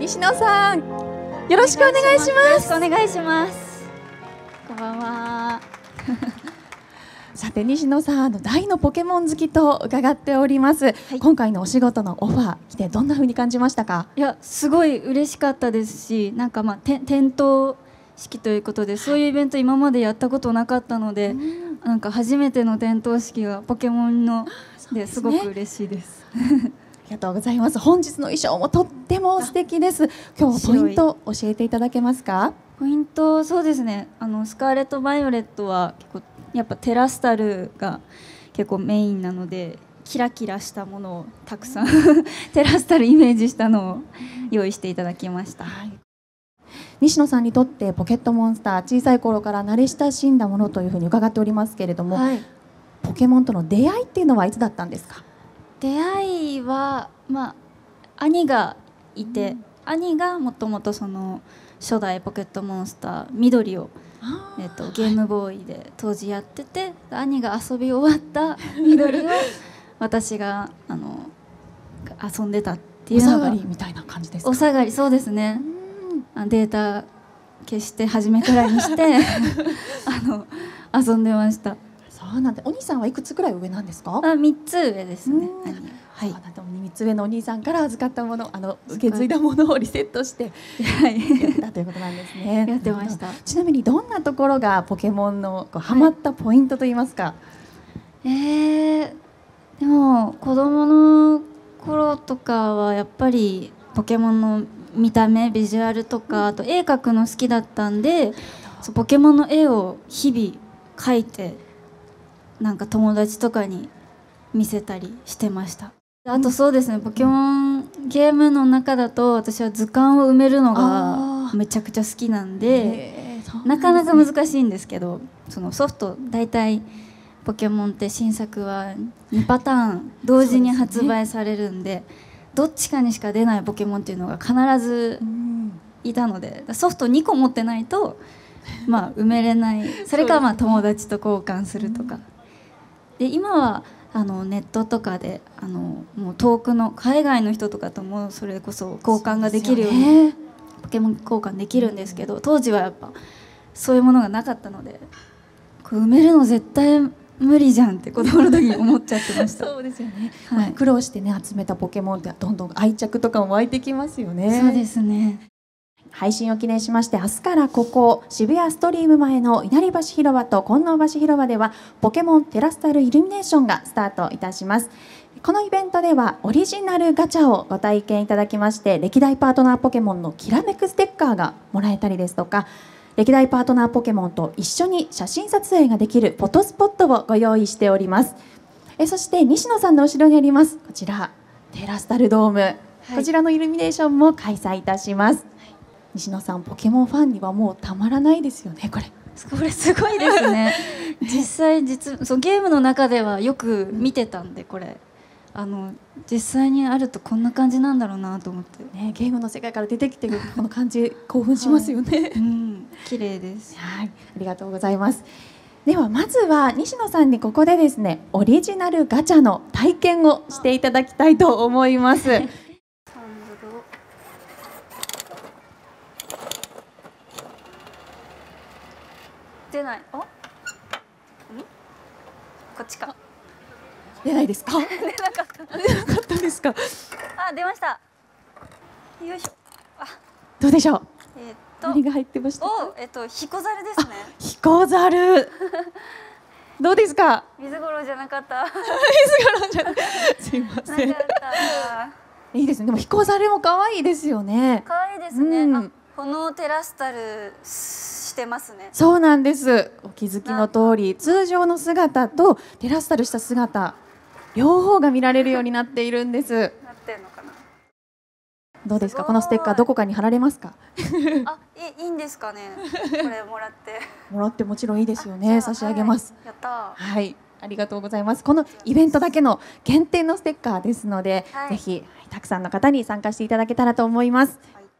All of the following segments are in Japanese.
西野さん、よろしくお願いします。 よろしくお願いします。こんばんは。 さて西野さん、大のポケモン好きと伺っております、はい、今回のお仕事のオファー来てどんな風に感じましたか？ いや、すごい嬉しかったですし、なんか点灯式ということで、そういうイベント今までやったことなかったので、なんか初めての点灯式がポケモンのですごく嬉しいです。 ありがとうございます。本日の衣装もとっても素敵です。今日ポイント教えていただけますか？ ポイント、そうですね、スカーレット・バイオレットは結構やっぱテラスタルが結構メインなので、キラキラしたものをたくさんテラスタルイメージしたのを用意していただきました、はい。 西野さんにとってポケットモンスター、小さい頃から慣れ親しんだものというふうに伺っておりますけれども、はい、ポケモンとの出会いっていうのはいつだったんですか？ 出会いは、兄がいて、兄がもともとその初代ポケットモンスター緑をゲームボーイで当時やってて、兄が遊び終わった緑を私が遊んでたっていうのが、お下がりみたいな感じですか？お下がり、そうですね。データ消して初めからにして遊んでました。 そうなんで、お兄さんはいくつくらい上なんですか ？3つ上ですね。 はい、3つ上のお兄さんから預かったもの、受け継いだものをリセットしてやったということなんですね。 やってました。 ちなみにどんなところがポケモンのハマったポイントといいますか？ でも子供の頃とかはやっぱりポケモンの見た目、ビジュアルとか、あと絵描くの好きだったんで、ポケモンの絵を日々描いてなんか友達とかに見せたりしてました。あとそうですね、ポケモンゲームの中だと私は図鑑を埋めるのがめちゃくちゃ好きなんで、なかなか難しいんですけど、そのソフト大体ポケモンって新作は2パターン同時に発売されるんで、どっちかにしか出ないポケモンっていうのが必ずいたので、ソフト2個持ってないと埋めれない。それか友達と交換するとかで、今はネットとかでもう遠くの海外の人とかともそれこそ交換ができるようにポケモン交換できるんですけど、当時はやっぱそういうものがなかったので、これ埋めるの絶対無理じゃんって子供の時に思っちゃってました。 そうですよね、はい、苦労してね集めたポケモンってどんどん愛着とかも湧いてきますよね。 そうですね。 配信を記念しまして、明日からここ渋谷ストリーム前の稲荷橋広場と金王橋広場ではポケモンテラスタルイルミネーションがスタートいたします。このイベントではオリジナルガチャをご体験いただきまして、歴代パートナーポケモンのきらめくステッカーがもらえたりですとか、歴代パートナーポケモンと一緒に写真撮影ができるフォトスポットをご用意しております。そして西野さんの後ろにありますこちらテラスタルドーム、はい、こちらのイルミネーションも開催いたします。西野さん、ポケモンファンにはもうたまらないですよね。これすごいですね。実際そうゲームの中ではよく見てたんで、これ実際にあるとこんな感じなんだろうなと思って、 ね、ゲームの世界から出てきてるこの感じ興奮しますよね。はい、 綺麗です。 はい、ありがとうございます。ではまずは西野さんにここでですね、オリジナルガチャの体験をしていただきたいと思います。 出ない。こっちか。 出ないですか？ 出なかった。 出なかったですか？ 出ました。よいしょ。 どうでしょう？何が入ってました？ ヒコザルですね。 ヒコザル。どうですか？ 水五郎じゃなかった。 水五郎じゃなかった。すいません。いいですね。でもヒコザルも可愛いですよね。 可愛いですね。このテラスタルしてますね。そうなんです。お気づきの通り、通常の姿とテラスタルした姿、両方が見られるようになっているんです。 なってんのかな。 どうですか？このステッカーどこかに貼られますか？ いいんですかね。これもらって。 もらってもちろんいいですよね。差し上げます。 やった。 はい。ありがとうございます。このイベントだけの限定のステッカーですので、ぜひたくさんの方に参加していただけたらと思います。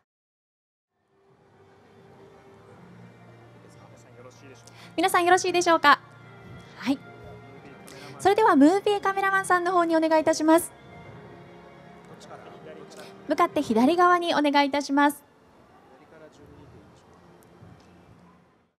皆さんよろしいでしょうか？はい。それではムービーカメラマンさんの方にお願いいたします。 向かって左側にお願いいたします。